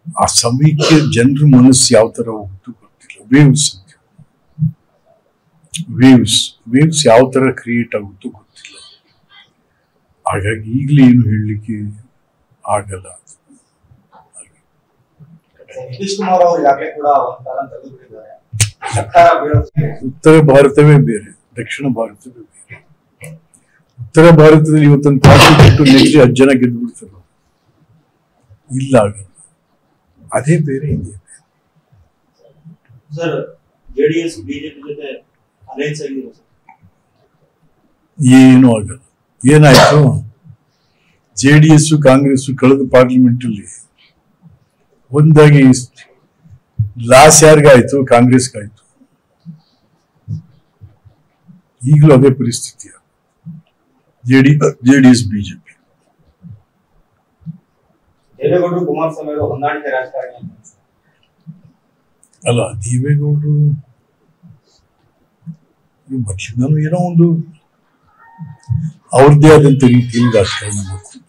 ಆ ಸಮಯಕ್ಕೆ ಜನರ ಮನಸ್ಸು ಯಾವ ತರ ಹೋಗ್ತು ಗೊತ್ತಿಲ್ಲ. ವೇವ್ಸ್ ಯಾವ ತರ ಕ್ರಿಯೇಟ್ ಆಗುತ್ತೋ ಗೊತ್ತಿಲ್ಲ. ಹಾಗಾಗಿ ಈಗಲೇ ಏನು ಹೇಳಲಿಕ್ಕೆ ಆಗಲ್ಲ. ಉತ್ತರ ಭಾರತವೇ ಬೇರೆ, ದಕ್ಷಿಣ ಭಾರತವೇ ಬೇರೆ. ಉತ್ತರ ಭಾರತದಲ್ಲಿ ಇವತ್ತೊಂದು ಪಾರ್ಟಿ ಬಿಟ್ಟು ನೆಕ್ಸ್ಟ್ 10 ಜನ ಗೆದ್ದು ಬಿಡ್ತಾರೆ. ಇಲ್ಲ, ಆಗಲ್ಲ. ಅದೇ ಬೇರೆ, ಇದೆ ಸರ್. ಜೆಡಿಎಸ್ ಬಿಜೆಪಿ ಜೊತೆ ಅಲೈನ್ಸ್ ಆಗಿದೆ ಸರ್. ಏನು ಆಗಲ್ಲ. ಏನಾಯ್ತು, JDS ಕಾಂಗ್ರೆಸ್ ಕಳೆದ ಪಾರ್ಲಿಮೆಂಟ್ ಅಲ್ಲಿ ಒಂದಾಗಿ ಲಾಸ್ ಯಾರಿಗಾಯ್ತು? ಕಾಂಗ್ರೆಸ್ಗಾಯ್ತು. ಈಗಲೂ ಅದೇ ಪರಿಸ್ಥಿತಿ. JDS BJP. ದೇವೇಗೌಡರು ಕುಮಾರಸ್ವಾಮಿ ಅವರು ಹೊಂದಾಣಿಕೆ ರಾಜಕಾರಣಿ ಅಲ್ಲ, ದೇವೇಗೌಡರು ಮೊದಲಿಂದನೂ ಏನೋ ಒಂದು ಅವ್ರದ್ದೇ ಆದಂತ ರೀತಿಯಲ್ಲಿ ರಾಜಕಾರಣ ಮಾಡ್ತಾರೆ.